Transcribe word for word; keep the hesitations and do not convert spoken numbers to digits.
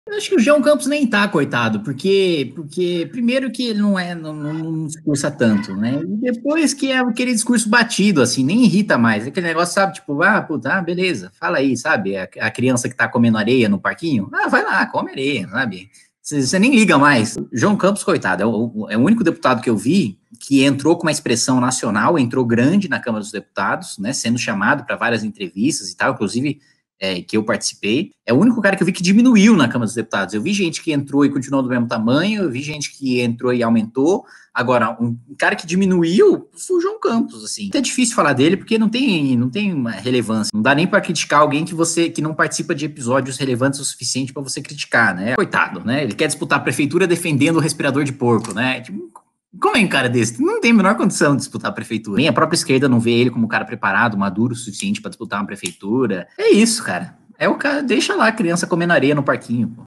Eu acho que o João Campos nem tá, coitado, porque, porque primeiro que ele não é, não, não, não discursa tanto, né? E depois que é aquele discurso batido, assim, nem irrita mais. Aquele negócio, sabe, tipo, ah, puta, ah, beleza, fala aí, sabe? A, a criança que tá comendo areia no parquinho, ah, vai lá, come areia, sabe? Você nem liga mais. João Campos, coitado, é o, é o único deputado que eu vi que entrou com uma expressão nacional, entrou grande na Câmara dos Deputados, né, sendo chamado para várias entrevistas e tal, inclusive é, que eu participei, é o único cara que eu vi que diminuiu na Câmara dos Deputados. Eu vi gente que entrou e continuou do mesmo tamanho, eu vi gente que entrou e aumentou. Agora, um cara que diminuiu foi o João Campos, assim. É difícil falar dele porque não tem, não tem uma relevância. Não dá nem para criticar alguém que você que não participa de episódios relevantes o suficiente para você criticar, né? Coitado, né? Ele quer disputar a prefeitura defendendo o respirador de porco, né? Tipo, como é um cara desse? Não tem a menor condição de disputar a prefeitura. Nem a própria esquerda não vê ele como um cara preparado, maduro o suficiente para disputar uma prefeitura. É isso, cara. É o cara, deixa lá a criança comendo areia no parquinho. Pô.